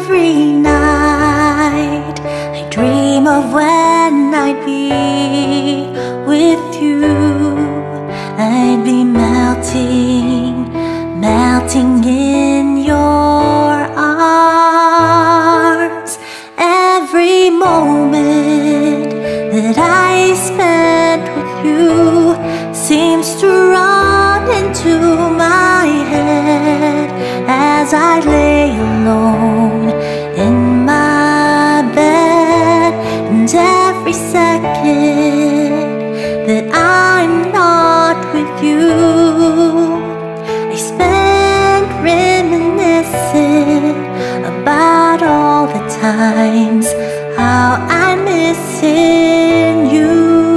Every night I dream of when I'd be with you. I'd be melting, melting in your arms. Every moment that I spent with you seems to run into my head as I lay alone in my bed. And every second that I'm not with you, I spend reminiscing about all the times how I'm missing you.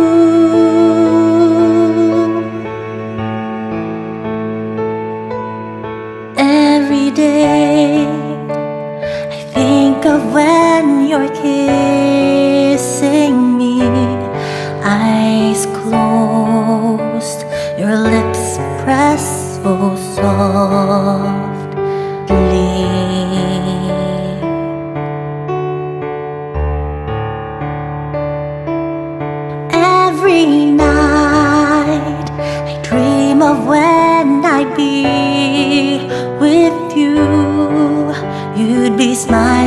Every day I think of when you're kissing me, eyes closed, your lips pressed so softly. Every night I dream of when I'd be with you. You'd be smiling